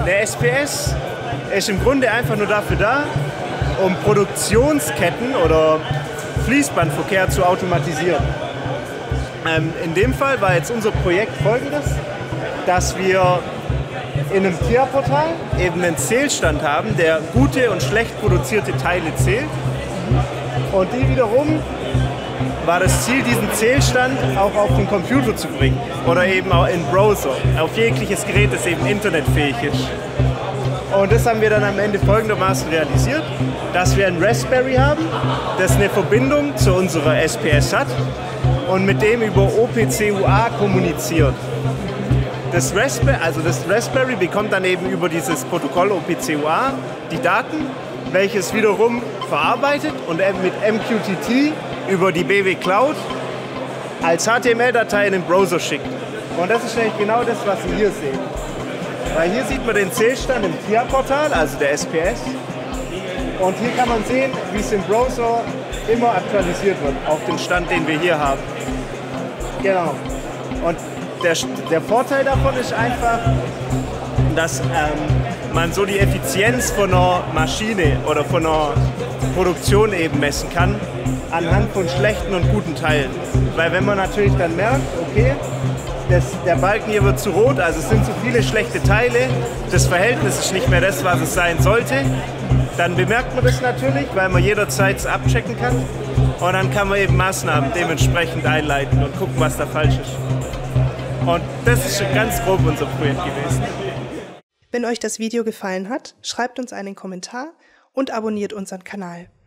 Der SPS ist im Grunde einfach nur dafür da, um Produktionsketten oder Fließbandverkehr zu automatisieren. In dem Fall war jetzt unser Projekt folgendes, dass wir in einem TIA-Portal eben einen Zählstand haben, der gute und schlecht produzierte Teile zählt. Und die wiederum war das Ziel, diesen Zählstand auch auf den Computer zu bringen oder eben auch in Browser, auf jegliches Gerät, das eben internetfähig ist. Und das haben wir dann am Ende folgendermaßen realisiert, dass wir ein Raspberry haben, das eine Verbindung zu unserer SPS hat und mit dem über OPC-UA kommuniziert. Das Raspberry bekommt dann eben über dieses Protokoll OPC-UA die Daten, welches wiederum verarbeitet und mit MQTT über die BW Cloud als HTML-Datei in den Browser schickt. Und das ist eigentlich genau das, was Sie hier sehen. Weil hier sieht man den Zählstand im TIA-Portal, also der SPS. Und hier kann man sehen, wie es im Browser immer aktualisiert wird, auf den Stand, den wir hier haben. Genau. Und der Vorteil davon ist einfach, dass man so die Effizienz von einer Maschine oder von einer Produktion eben messen kann, anhand von schlechten und guten Teilen. Weil wenn man natürlich dann merkt, okay, der Balken hier wird zu rot, also es sind zu viele schlechte Teile, das Verhältnis ist nicht mehr das, was es sein sollte, dann bemerkt man das natürlich, weil man jederzeit es abchecken kann und dann kann man eben Maßnahmen dementsprechend einleiten und gucken, was da falsch ist. Und das ist schon ganz grob unser Projekt gewesen. Wenn euch das Video gefallen hat, schreibt uns einen Kommentar und abonniert unseren Kanal.